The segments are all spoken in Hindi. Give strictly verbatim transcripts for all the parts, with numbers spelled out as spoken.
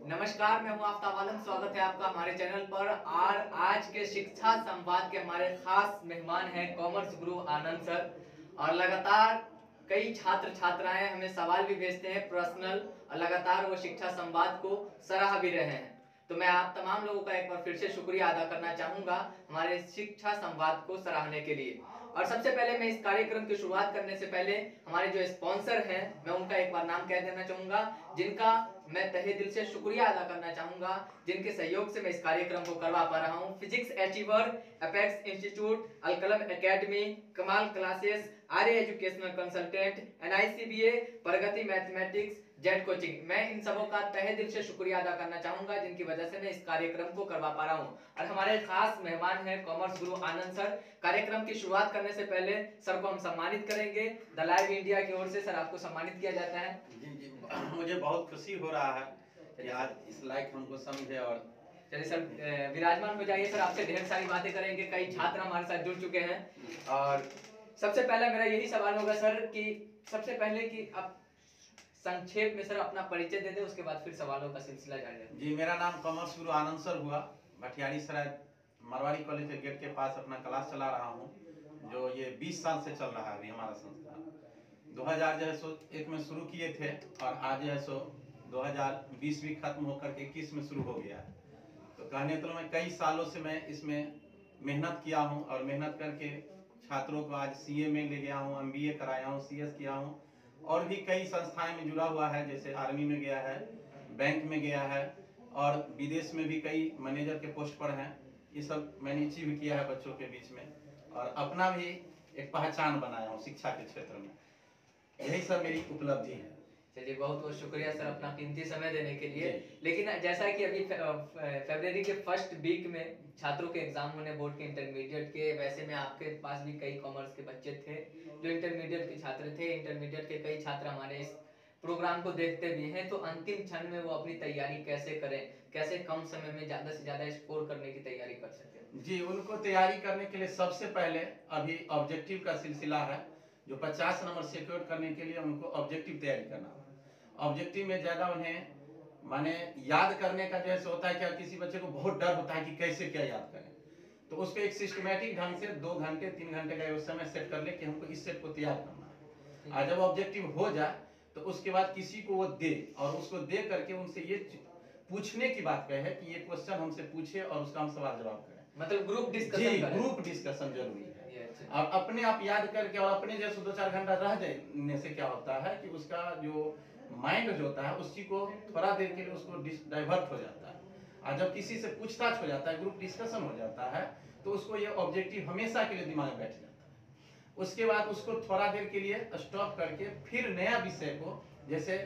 नमस्कार, मैं हूं आफ्ताब आलम। स्वागत है आपका हमारे चैनल पर। और आज के शिक्षा संवाद के हमारे खास मेहमान हैं कॉमर्स गुरु आनंद सर। और लगातार कई छात्र छात्राएं हमें सवाल भी भेजते हैं पर्सनल, और लगातार वो शिक्षा संवाद को सराह भी रहे हैं। तो मैं आप तमाम लोगों का एक बार फिर से शुक्रिया अदा करना चाहूंगा हमारे शिक्षा संवाद को सराहने के लिए। और सबसे पहले मैं इस कार्यक्रम की शुरुआत करने से पहले हमारे जो स्पॉन्सर हैं मैं उनका एक बार नाम कह देना चाहूंगा, जिनका मैं तहे दिल से शुक्रिया अदा करना चाहूंगा, जिनके सहयोग से मैं इस कार्यक्रम को करवा पा रहा हूं। Physics achiever, apex institute, Alkalam academy, Kamal classes, Arya educational consultant, NICBA, Pragati mathematics, Z coaching. मैं इन सबों का तहे दिल से शुक्रिया अदा करना चाहूंगा, जिनकी वजह से मैं इस कार्यक्रम को करवा पा रहा हूं। और हमारे खास मेहमान हैं कॉमर्स गुरु आनंद सर। कार्यक्रम की शुरुआत करने से पहले सर को हम सम्मानित करेंगे। द लाइव इंडिया की ओर से सर आपको सम्मानित किया जाता है। जी जी मुझे बहुत खुशी हो रहा है कि आज इस लायक हमको समझे। और चलिए सर विराजमान हो जाइए। सर आपसे ढेर सारी बातें करेंगे, कई छात्र हमारे साथ जुड़ चुके हैं। और सबसे पहला मेरा यही सवाल होगा सर कि सबसे पहले कि आप संक्षेप में सर अपना परिचय दे दें, उसके बाद फिर सवालों का सिलसिला जारी रखें। जी, मेरा नाम कॉमर्स गुरु आनंद सर हुआ। भटियारी सराय मारवाड़ी कॉलेज के गेट के पास अपना क्लास चला रहा हूँ, जो ये बीस साल से चल रहा है अभी हमारा संस्थान। दो हज़ार जो है सो एक में शुरू किए थे और आज जो है सो दो हज़ार बीस भी खत्म होकर के इक्कीस में शुरू हो गया है। तो कहने तो मैं कई सालों से मैं इसमें मेहनत किया हूँ और मेहनत करके छात्रों को आज सीए में ले गया हूँ, एमबीए कराया हूँ, सीएस किया हूँ और भी कई संस्थाएं में जुड़ा हुआ है, जैसे आर्मी में गया है, बैंक में गया है और विदेश में भी कई मैनेजर के पोस्ट पर हैं। ये सब मैंने अचीव किया है बच्चों के बीच में और अपना भी एक पहचान बनाया हूँ शिक्षा के क्षेत्र में। यही सब मेरी उपलब्धि है। चलिए बहुत बहुत शुक्रिया सर अपना कीमती समय देने के लिए। लेकिन जैसा कि अभी फरवरी के फर्स्ट वीक में छात्रों के एग्जाम होने बोर्ड के इंटरमीडिएट के, वैसे में आपके पास भी कई कॉमर्स के बच्चे थे जो इंटरमीडिएट के छात्र थे। इंटरमीडिएट के कई छात्र हमारे इस प्रोग्राम को देखते भी हैं। तो अंतिम क्षण में वो अपनी तैयारी कैसे करें, कैसे कम समय में ज्यादा से ज्यादा स्कोर करने की तैयारी कर सके? जी, उनको तैयारी करने के लिए सबसे पहले अभी ऑब्जेक्टिव का सिलसिला है, जो पचास नंबर सिक्योर करने के लिए उनको ऑब्जेक्टिव तैयारी करना है। ऑब्जेक्टिव में ज्यादा उन्हें माने याद करने का जैसे होता है कि किसी बच्चे को बहुत डर होता है कि कैसे क्या याद करें, तो उसको एक सिस्टमेटिक ढंग से दो घंटे तीन घंटे का समय सेट कर ले कि हमको इस सेट को तैयार करना है। और जब ऑब्जेक्टिव हो जाए तो उसके बाद किसी को वो दे और उसको दे करके उनसे ये पूछने की बात कहे कि ये क्वेश्चन हमसे पूछे और उसका हम सवाल जवाब करें। मतलब ग्रुप डिस्कशन जी, ग्रुप डिस्कशन जरूरी है। और अपने आप याद करके और अपने जैसे दो चार घंटा रह जाने से क्या होता है कि उसका जो माइंड जो होता है उसी को थोड़ा देर के लिए उसको डाइवर्ट हो जाता है। और जब किसी से पूछताछ हो जाता है, ग्रुप डिस्कशन हो जाता है, तो उसको ये ऑब्जेक्टिव हमेशा के लिए दिमाग में बैठ जाता है। उसके बाद उसको थोड़ा देर के लिए स्टॉप करके फिर नया विषय को, जैसे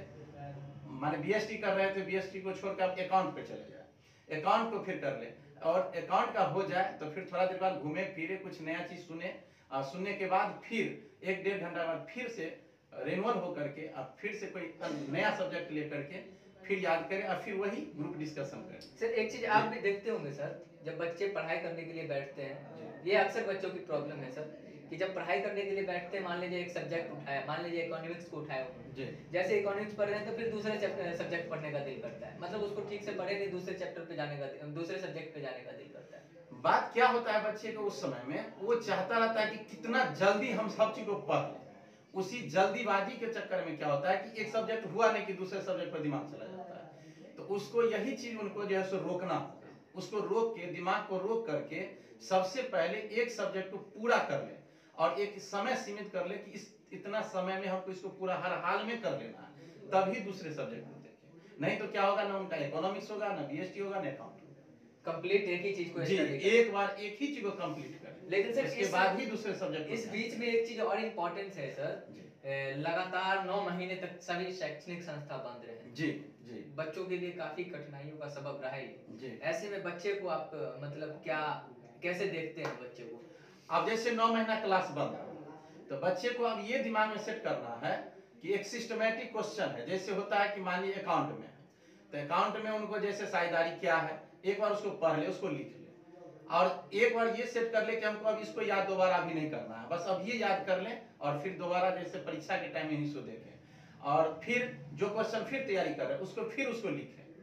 माने बीएसटी कर रहे थे, बीएसटी को छोड़कर आप अकाउंट पे चले जाए, अकाउंट को फिर कर ले और अकाउंट का हो जाए तो फिर थोड़ा देर बाद घूमे फिरे, कुछ नया चीज सुने और सुनने के बाद फिर एक डेढ़ घंटा बाद फिर से रेनुअल हो करके अब फिर से कोई नया सब्जेक्ट लेकर के फिर याद करें और फिर वही ग्रुप डिस्कशन करें। सर एक चीज आप भी देखते होंगे सर, जब बच्चे पढ़ाई करने के लिए बैठते हैं, ये अक्सर बच्चों की प्रॉब्लम है सर कि जब पढ़ाई करने के लिए बैठते हैं, मान लीजिए एक सब्जेक्ट उठाया, मान लीजिए इकोनॉमिक्स को उठाया, जैसे इकोनॉमिक्स पढ़ रहे हैं तो फिर दूसरे सब्जेक्ट पढ़ने का दिल करता है, मतलब उसको ठीक से पढ़े नहीं, दूसरे चैप्टर पे जाने का, दूसरे सब्जेक्ट पे जाने का दिल करता है। बात क्या होता है बच्चे को उस समय में, वो चाहता रहता है कि कितना जल्दी हम सब चीज को पढ़ लें। उसी जल्दीबाजी के चक्कर में क्या होता है कि एक सब्जेक्ट हुआ नहीं कि दूसरे सब्जेक्ट पर दिमाग चला जाता है। तो उसको यही चीज उनको जो है सो रोकना, उसको रोक के दिमाग को रोक करके सबसे पहले एक सब्जेक्ट को पूरा कर ले और एक समय सीमित कर ले कि इस इतना समय में हमको इसको पूरा हर हाल में कर लेना है, तभी दूसरे सब्जेक्ट को देखें। नहीं तो क्या होगा, ना उनका इकोनॉमिक्स होगा, ना बीएसटी होगा, ना अकाउंट। कंप्लीट एक ही चीज को जी, एक बार एक ही चीज को कंप्लीट करें, लेकिन सर इसके बाद ही दूसरे सब्जेक्ट। इस बीच में एक चीज और इम्पोर्टेंस है सर, लगातार नौ महीने तक सभी शैक्षणिक संस्था बंद रहे। जी जी, बच्चों के लिए काफी कठिनाइयों का सबब रहा है। जी, ऐसे में बच्चे को आप मतलब क्या कैसे देखते हैं बच्चे को? अब जैसे नौ महीना क्लास बंद है तो बच्चे को अब ये दिमाग में सेट करना है कि एक सिस्टमेटिक क्वेश्चन है। जैसे होता है कि मान लीजिए अकाउंट में है तो अकाउंट में उनको जैसे साझेदारी क्या है, एक बार उसको पढ़ ले, उसको लिख ले और एक बार ये सेट कर ले कि हमको अब इसको याद दोबारा भी नहीं करना है, बस अब ये याद कर ले और फिर दोबारा जैसे परीक्षा के टाइम में इसको देखें और फिर जो क्वेश्चन फिर तैयारी कर रहे हैं उसको फिर उसको लिखें।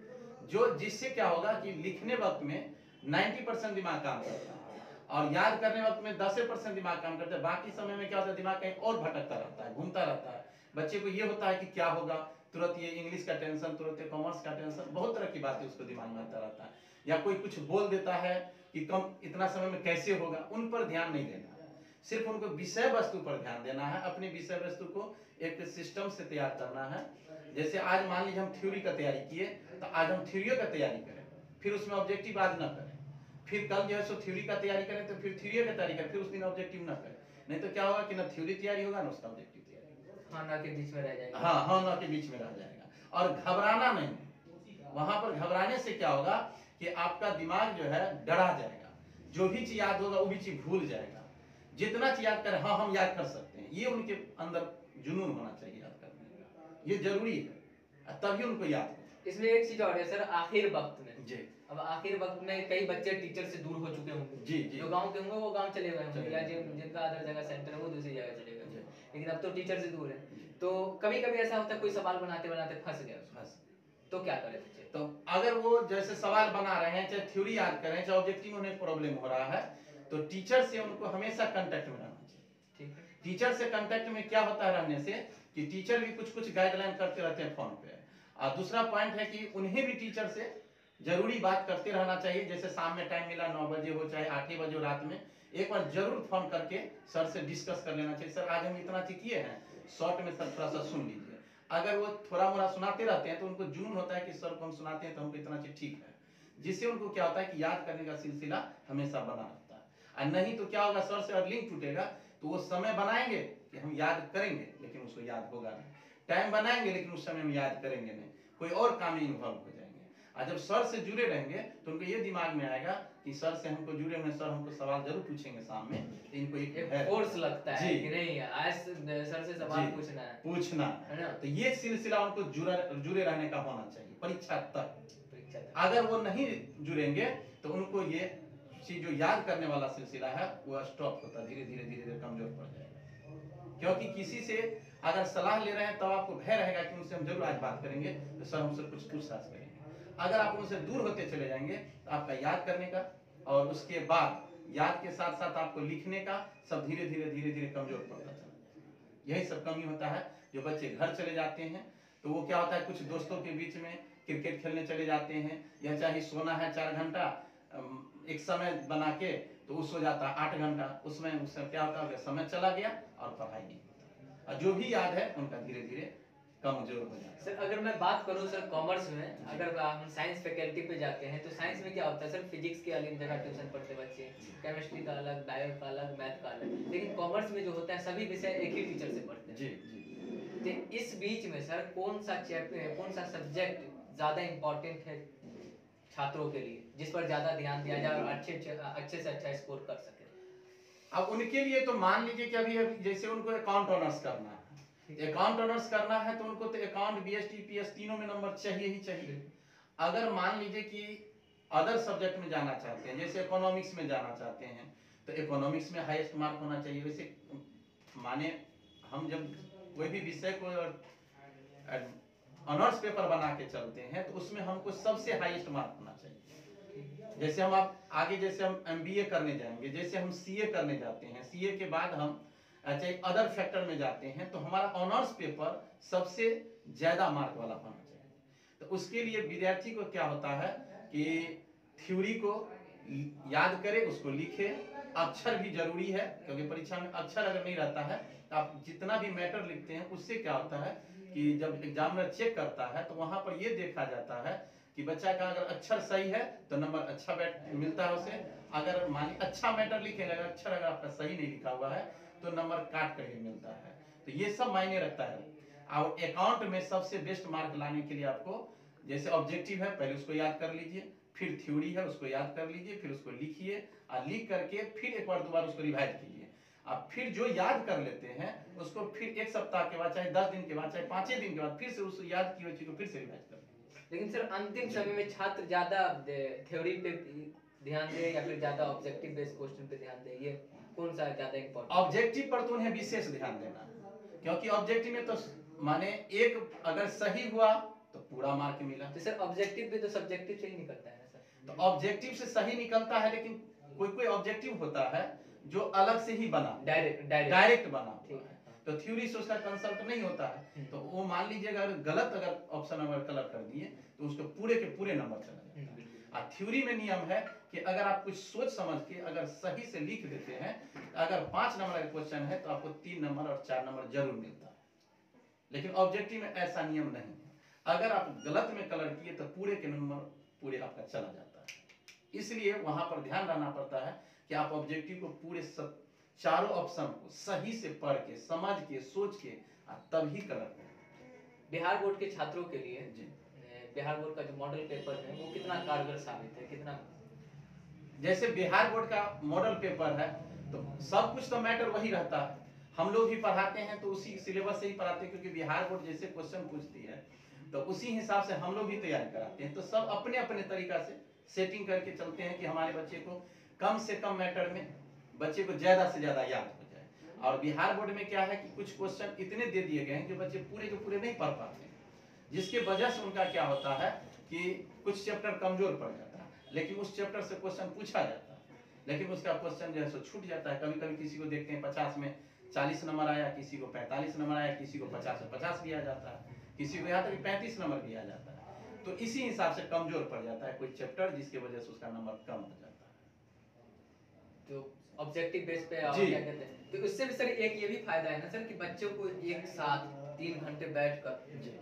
जो जिससे क्या होगा कि लिखने वक्त में नब्बे परसेंट दिमाग काम करता है और याद करने वक्त में दस परसेंट दिमाग काम करता है। बाकी समय में क्या होता है, दिमाग कहीं और भटकता रहता है, घूमता रहता है। बच्चे को ये होता है कि क्या होगा, तुरंत ये इंग्लिश का टेंशन, तुरंत ये कॉमर्स का टेंशन, बहुत तरह की बातें उसको दिमाग में आता रहता है। या कोई कुछ बोल देता है कि कम इतना समय में कैसे होगा, उन पर ध्यान नहीं देना है, सिर्फ उनको विषय वस्तु पर ध्यान देना है। अपने विषय वस्तु को एक सिस्टम से तैयार करना है। जैसे आज मान लीजिए हम थ्योरी का तैयारी किए, तो आज हम थ्योरी का तैयारी करें, फिर उसमें ऑब्जेक्टिव आज न करें। फिर कल जो है सो थ्योरी का तैयारी करें तो फिर थ्योरी का तैयारी करें, फिर उस दिन ऑब्जेक्टिव न करें। नहीं तो क्या होगा कि ना थ्योरी तैयारी होगा ना उसका ऑब्जेक्टिव तैयारी होगा। हाँ ना के बीच में रह जाएगा। हाँ हाँ ना के बीच में रह जाएगा। और घबराना नहीं, वहां पर घबराने से क्या होगा कि आपका दिमाग जो है डरा जाएगा, जो भी चीज याद होगा वो भी चीज भूल जाएगा। जितना चीज याद करें, हाँ हम याद कर सकते हैं, ये उनके अंदर जुनून होना चाहिए याद करने का, ये जरूरी है, तभी उनको याद हो। इसमें एक चीज और है सर, आखिर वक्त में जी अब आखिर वक्त में कई बच्चे टीचर से दूर हो चुके होंगे। जी जी जो गांव के होंगे वो गांव चले गए होंगे, चले या गए। जिन जिनका अदर जगह सेंटर है वो दूसरी जगह चले गए जी। होंगे, लेकिन अब तो टीचर से दूर है। तो कभी कभी ऐसा होता है कोई सवाल बनाते बनाते फंस गया उसमें, बस तो क्या करे बच्चे? तो अगर वो जैसे सवाल बना रहे हैं, चाहे थ्योरी याद कर रहे हैं, चाहे ऑब्जेक्टिव में उन्हें प्रॉब्लम हो रहा है, तो टीचर से उनको हमेशा कांटेक्ट में रहना चाहिए। ठीक है। टीचर से कांटेक्ट में क्या होता है रहने से कि टीचर भी कुछ कुछ गाइडलाइन करते रहते हैं फोन पे। और दूसरा पॉइंट है कि उन्हें भी टीचर से जरूरी बात करते रहना चाहिए। जैसे शाम में टाइम मिला, नौ बजे हो चाहे आठ ही बजे हो, रात में एक बार जरूर फोन करके सर से डिस्कस कर लेना चाहिए, सर आज हम इतना चीज किए हैं, शॉर्ट में सर थोड़ा सा सुन लीजिए। अगर वो थोड़ा मोड़ा सुनाते रहते हैं तो उनको जुनून होता है कि सर को हम सुनाते हैं तो हमको इतना चीज ठीक है, जिससे उनको क्या होता है कि याद करने का सिलसिला हमेशा बना रहता है। और नहीं तो क्या होगा, सर से और लिंक टूटेगा तो वो समय बनाएंगे कि हम याद करेंगे लेकिन उसको याद होगा नहीं, टाइम बनाएंगे लेकिन उस समय हम याद करेंगे नहीं, कोई और काम में इन्वॉल्व हो जाएंगे। और जब सर से जुड़े रहेंगे तो उनको ये दिमाग में आएगा कि सर से हमको जुड़े हुए, सर हमको सवाल जरूर पूछेंगे सामने, तो इनको एक एक है फोर्स लगता है जी। कि नहीं आज सर से सवाल जी, पूछना है पूछना है ना। तो ये सिलसिला उनको जुड़ा जुड़े रहने का होना चाहिए परीक्षा तक। परीक्षा तक। अगर वो नहीं जुड़ेंगे तो उनको ये चीज जो याद करने वाला सिलसिला है वो स्टॉप होता, धीरे धीरे धीरे धीरे कमजोर पड़ जाएगा। क्योंकि किसी से अगर सलाह ले रहे हैं तब आपको भय रहेगा कि उनसे हम जरूर आज बात करेंगे तो सर हमसे कुछ पूछताछ करेंगे। अगर आप उनसे दूर होते चले जाएंगे तो आपका याद करने का और उसके बाद याद के साथ साथ आपको लिखने का सब धीरे धीरे धीरे धीरे कमजोर पड़ता चला जाएगा। यही सब कमी होता है। जो बच्चे घर चले जाते हैं तो वो क्या होता है, कुछ दोस्तों के बीच में क्रिकेट खेलने चले जाते हैं, या चाहे सोना है चार घंटा एक समय बना के तो वो सो जाता है आठ घंटा, उसमें उससे क्या होता है समय चला गया और पढ़ाई नहीं होता, और जो भी याद है उनका धीरे धीरे कमजोर हो जाता है। सर अगर मैं बात करूं सर कॉमर्स में, अगर हम साइंस फैकल्टी पे जाते हैं तो साइंस में क्या होता है सर, फिजिक्स की अलग जगह ट्यूशन पढ़ते बच्चे, केमिस्ट्री का अलग, बायो का अलग, मैथ का अलग, लेकिन कॉमर्स में जो होता है सभी विषय एक ही टीचर से पढ़ते हैं। जी जी। तो इस बीच में सर कौन सा चैप्टर, कौन सा सब्जेक्ट ज्यादा इम्पोर्टेंट है छात्रों के लिए, जिस पर ज्यादा ध्यान दिया जाए और अच्छे अच्छे से अच्छा स्कोर कर सके? अब उनके लिए तो मान लीजिए कि अभी अभी जैसे उनको अकाउंट ऑनर्स करना है, अकाउंट ऑनर्स करना है तो उनको तो अकाउंट, बीएसटी, पीएस तीनों में नंबर चाहिए ही चाहिए। अगर मान लीजिए कि अदर सब्जेक्ट में जाना चाहते हैं, जैसे इकोनॉमिक्स में जाना चाहते हैं तो इकोनॉमिक्स में हाईएस्ट मार्क होना चाहिए। वैसे माने हम जब कोई भी विषय को ऑनर्स पेपर बना के चलते हैं तो उसमें हमको सबसे हाईएस्ट मार्क होना चाहिए। जैसे हम आप आगे जैसे हम एमबीए करने जाएंगे, जैसे हम सीए करने जाते हैं, सीए के बाद हम चाहे अदर फैक्टर में जाते हैं तो हमारा ऑनर्स पेपर सबसे ज्यादा मार्क वाला होना चाहिए। तो उसके लिए विद्यार्थी को क्या होता है कि थ्योरी को याद करे, उसको लिखे, अक्षर भी जरूरी है क्योंकि परीक्षा में अक्षर अगर नहीं रहता है तो आप जितना भी मैटर लिखते हैं उससे क्या होता है कि जब एग्जामिनर चेक करता है तो वहां पर यह देखा जाता है कि बच्चा का अगर अक्षर सही है तो नंबर अच्छा बैठ मिलता है उसे। अगर मान अच्छा मैटर लिखेगा, अगर अक्षर अगर आपका सही नहीं लिखा हुआ है तो नंबर काट करके मिलता है। तो ये सब मायने रखता है। और अकाउंट में सबसे बेस्ट मार्क लाने के लिए आपको जैसे ऑब्जेक्टिव है पहले उसको याद कर लीजिए, फिर थ्योरी है उसको याद कर लीजिए, फिर उसको लिखिए और लिख करके फिर एक बार दोबारा उसको रिवाइज कीजिए। आप फिर जो याद कर लेते हैं उसको फिर एक सप्ताह के बाद, चाहे दस दिन के बाद, चाहे पांच दिन के बाद फिर से उस याद की हुई चीज को फिर से रिवाइज कर लीजिए। लेकिन सर अंतिम समय में छात्र ज्यादा थ्योरी पे ध्यान दे या फिर ज्यादा ऑब्जेक्टिव बेस्ड क्वेश्चन पे ध्यान दे, ये कौन सा ज्यादा इंपॉर्टेंट? ऑब्जेक्टिव पर तो उन्हें विशेष ध्यान देना है क्योंकि ऑब्जेक्टिव में तो माने एक अगर सही हुआ तो पूरा मार्क मिला। तो सर ऑब्जेक्टिव भी तो सब्जेक्टिव से ही निकलता है ना सर? तो ऑब्जेक्टिव से सही निकलता है, लेकिन कोई कोई ऑब्जेक्टिव होता है जो अलग से ही बना, डायरेक्ट डायरेक्ट डायरेक्ट बना ठीक हुआ है, है। तो थ्योरी से उसका कंसल्ट नहीं होता है। तो वो मान लीजिए अगर गलत अगर ऑप्शन अगर कलर कर दिए तो उसको पूरे के पूरे नंबर चला जाता है। और थ्योरी में नियम है कि अगर आप कुछ सोच समझ के अगर सही से लिख देते हैं, अगर पांच नंबर का क्वेश्चन है तो आपको तीन नंबर और चार नंबर जरूर मिलता है। लेकिन ऑब्जेक्टिव में ऐसा नियम नहीं है, अगर आप गलत में कलर किए तो पूरे के नंबर पूरे आपका चला जाता है। इसलिए वहां पर ध्यान रखना पड़ता है कि आप ऑब्जेक्टिव को पूरे सब चारों ऑप्शन को सही से पढ़ के समझ के सोच के तभी कलर करें। बिहार बोर्ड के छात्रों के लिए जी, बिहार बोर्ड का जो मॉडल पेपर है वो कितना कारगर साबित है, कितना? जैसे बिहार बोर्ड का मॉडल पेपर है तो सब कुछ तो मैटर वही रहता है। हम लोग भी पढ़ाते हैं तो उसी सिलेबस से ही पढ़ाते हैं, क्योंकि बिहार बोर्ड जैसे क्वेश्चन पूछती है तो उसी हिसाब से हम लोग भी तैयारी कराते हैं। तो सब अपने अपने तरीका से सेटिंग करके चलते हैं कि हमारे बच्चे को कम से कम मैटर में बच्चे को ज्यादा से ज्यादा याद हो जाए। और बिहार बोर्ड में क्या है कि कुछ क्वेश्चन इतने दे दिए गए हैं जो बच्चे पूरे के पूरे नहीं पढ़ पाते, जिसके वजह से उनका क्या होता है कि कुछ चैप्टर कमजोर पड़ जाता है, लेकिन उस चैप्टर से क्वेश्चन पूछा जाता है, लेकिन उसका क्वेश्चन जो है सो छूट जाता है। कभी कभी किसी को देखते हैं पचास में चालीस नंबर आया, किसी को पैंतालीस नंबर आया, किसी को पचास में पचास भी आ जाता है, किसी को यहाँ तक पैंतीस नंबर भी आ जाता है। तो इसी हिसाब से कमजोर पड़ जाता है कोई चैप्टर, जिसकी वजह से उसका नंबर कम हो जाता है। तो ऑब्जेक्टिव बेस पे आप जी। क्या कहते हैं? तो उससे भी सर एक ये भी फायदा है ना सर कि बच्चों को एक साथ तीन घंटे बैठकर जी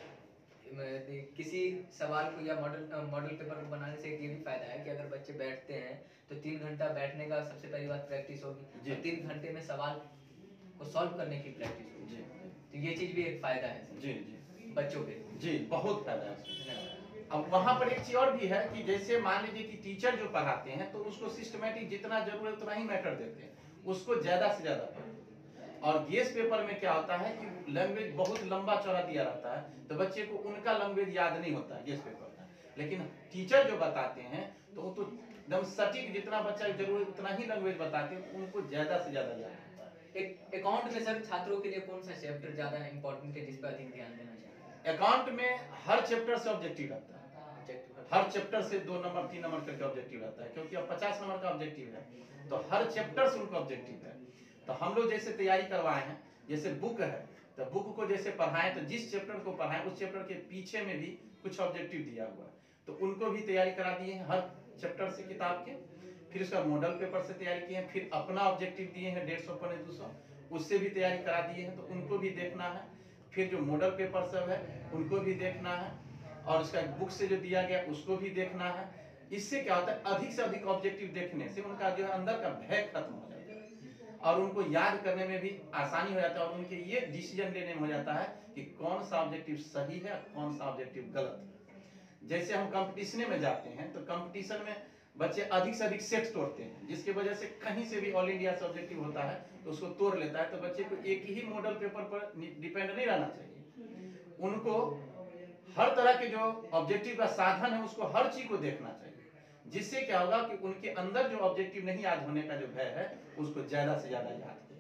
किसी सवाल को या मॉडल मॉडल पेपर को बनाने से एक ये भी फायदा है कि अगर बच्चे बैठते हैं तो तीन घंटा बैठने का सबसे पहली बात प्रैक्टिस होगी, और तीन घंटे में सवाल को सॉल्व करने की प्रैक्टिस होगी। तो ये चीज भी एक फायदा है सर जी जी बच्चों के। जी बहुत फायदा है। अब वहां पर एक चीज और भी है कि जैसे मान लीजिए कि टीचर जो पढ़ाते हैं तो उसको सिस्टमेटिक जितना जरूरत उतना ही मैटर देते हैं, उसको ज्यादा से ज्यादा पढ़ते हैं। और गेस पेपर में क्या होता है कि लैंग्वेज बहुत लंबा चौड़ा दिया रहता है, तो बच्चे को उनका लैंग्वेज याद नहीं होता है गेस पेपर का। लेकिन टीचर जो बताते हैं तो वो तो एकदम सटीक, जितना बच्चा जरूरत उतना ही लैंग्वेज बताते हैं, उनको ज्यादा से ज्यादा याद होता है। एक अकाउंट में सर छात्रों के लिए कौन सा चैप्टर ज्यादा इंपॉर्टेंट है जिस पर अधिक ध्यान देना चाहिए? अकाउंट में हर चैप्टर से ऑब्जेक्टिव रहता है, हर चैप्टर से दो नंबर तीन नंबर करके ऑब्जेक्टिव रहता है, क्योंकि अब पचास नंबर का ऑब्जेक्टिव है तो हर चैप्टर से उनका ऑब्जेक्टिव है। तो हम लोग जैसे तैयारी करवाए हैं, जैसे बुक है तो बुक को जैसे पढ़ाएं तो जिस चैप्टर को पढ़ाएं उस चैप्टर के पीछे में भी कुछ ऑब्जेक्टिव दिया हुआ है, तो उनको भी तैयारी करा दिए हैं हर चैप्टर से किताब के। फिर उसका मॉडल पेपर से तैयारी किए हैं, फिर अपना ऑब्जेक्टिव दिए हैं डेढ़ सौ पौने दो सौ, उससे भी तैयारी करा दिए हैं, तो उनको भी देखना है। फिर जो मॉडल पेपर सब है उनको भी देखना है, और उसका बुक से जो दिया गया उसको भी देखना है। इससे क्या होता है, अधिक से अधिक ऑब्जेक्टिव देखने से उनका जो है अंदर का भय खत्म हो जाता है और उनको याद करने में भी आसानी हो जाता है, और उनके ये डिसीजन लेने में हो जाता है कि कौन सा ऑब्जेक्टिव सही है कौन सा ऑब्जेक्टिव गलत है। जैसे हम कंपटीशन में जाते हैं तो कंपटीशन में बच्चे अधिक से अधिक सेट तोड़ते हैं, जिसकी वजह से कहीं से भी ऑल इंडिया से ऑब्जेक्टिव होता है तो उसको तोड़ लेता है। तो बच्चे को एक ही मॉडल पेपर पर डिपेंड नहीं रहना चाहिए, उनको हर तरह के जो ऑब्जेक्टिव का साधन है उसको हर चीज को देखना चाहिए, जिससे क्या होगा कि उनके अंदर जो ऑब्जेक्टिव नहीं याद होने का जो भय है उसको ज्यादा से ज्यादा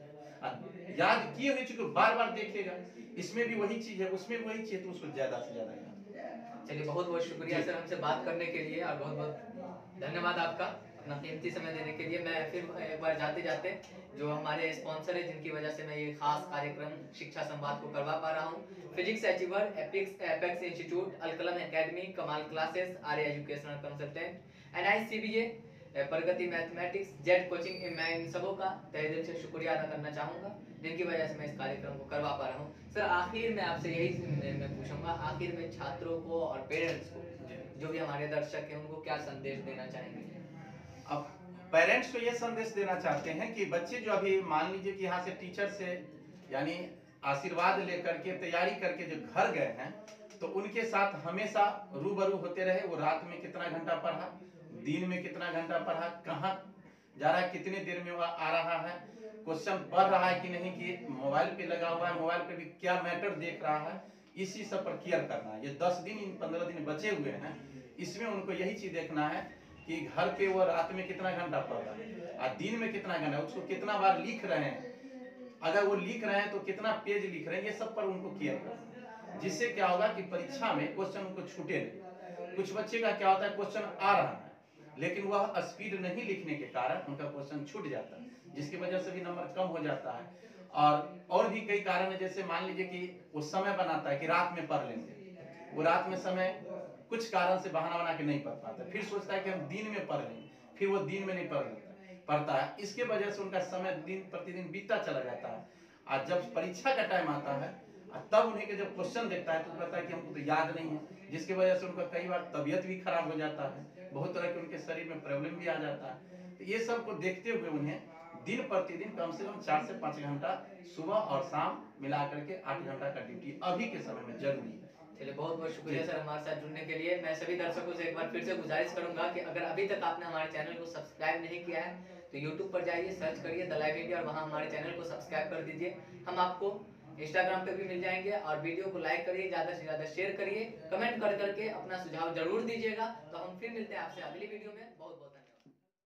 याद याद किए हुए चीज को बार बार देखेगा, इसमें भी वही चीज है उसमें भी वही चीज है, तो उसको ज्यादा से ज्यादा याद। चलिए बहुत बहुत शुक्रिया सर हमसे बात करने के लिए, और बहुत बहुत धन्यवाद आपका अपना कीमती समय देने के लिए। मैं फिर एक बार जाते जाते जो हमारे स्पॉन्सर है जिनकी वजह से मैं ये खास कार्यक्रम शिक्षा संवाद को करवा पा रहा हूँ, physics achiever, epics apex institute, Alkalam academy, Kamal classes, Arya educational consultant, N I C B A, Pragati mathematics, Z coaching, मैं इन सबों का तहे दिल से शुक्रिया अदा करना चाहूँगा जिनकी वजह से मैं इस कार्यक्रम को करवा पा रहा हूँ। सर आखिर में आपसे यही मैं पूछूंगा, आखिर में छात्रों को और पेरेंट्स को, जो भी हमारे दर्शक हैं, उनको क्या संदेश देना चाहेंगे? अब पेरेंट्स को ये संदेश देना चाहते हैं कि बच्चे जो अभी मान लीजिए कि यहाँ से टीचर से यानी आशीर्वाद लेकर के तैयारी करके जो घर गए हैं, तो उनके साथ हमेशा रूबरू होते रहे। वो रात में कितना घंटा पढ़ा, दिन में कितना घंटा पढ़ा, कहाँ जा रहा है, कितने देर में वह आ रहा है, क्वेश्चन पढ़ रहा है कि नहीं, कि मोबाइल पे लगा हुआ है, मोबाइल पे भी क्या मैटर देख रहा है, इसी सब पर केयर करना है। ये दस दिन इन पंद्रह दिन बचे हुए हैं, इसमें उनको यही चीज देखना है कि घर पे वो रात में कितना घंटा पढ़ रहा है और दिन में कितना घंटा, उसको कितना बार लिख रहे हैं, अगर वो लिख रहे हैं तो कितना पेज लिख रहे हैं, ये सब पर उनको केयर करना है। जिससे क्या होगा कि परीक्षा में क्वेश्चन उनको छूटे नहीं। कुछ बच्चे का क्या होता है, क्वेश्चन आ रहा है लेकिन वह स्पीड नहीं लिखने के कारण उनका क्वेश्चन छूट जाता है, जिसकी वजह से भी नंबर कम हो जाता है। और और भी कई कारण है, जैसे मान लीजिए कि वो समय बनाता है कि रात में पढ़ लेंगे, वो रात में समय कुछ कारण से बहाना बना के नहीं पढ़ पाता, फिर सोचता है कि हम दिन में पढ़ लेंगे, फिर वो दिन में नहीं पढ़ पढ़ता है। इसके वजह से उनका समय दिन प्रतिदिन बीतता चला जाता है। और जब परीक्षा का टाइम आता है तब उन्हें के जब क्वेश्चन देखता है तो कहता है कि हमको तो याद नहीं है, जिसकी वजह से उनका कई बार तबीयत भी खराब हो जाता है, बहुत तरह के उनके शरीर में प्रॉब्लम भी आ जाता है। तो ये सब को देखते हुए उन्हें दिन प्रतिदिन कम से कम चार से पाँच घंटा सुबह और शाम मिला करके आठ घंटा का ड्यूटी अभी के समय में जरूरी है। चलिए, बहुत बहुत शुक्रिया सर हमारे साथ जुड़ने के लिए। मैं सभी दर्शकों से एक बार फिर से गुजारिश करूंगा कि अगर अभी तक आपने हमारे चैनल को सब्सक्राइब नहीं किया है तो यूट्यूब पर जाइए, सर्च करिए द लाइव इंडिया और वहां हमारे चैनल को सब्सक्राइब कर दीजिए। हम आपको इंस्टाग्राम पे भी मिल जाएंगे और वीडियो को लाइक करिए, ज़्यादा से ज़्यादा शेयर करिए, कमेंट कर करके अपना सुझाव जरूर दीजिएगा। तो हम फिर मिलते हैं आपसे अगली वीडियो में। बहुत बहुत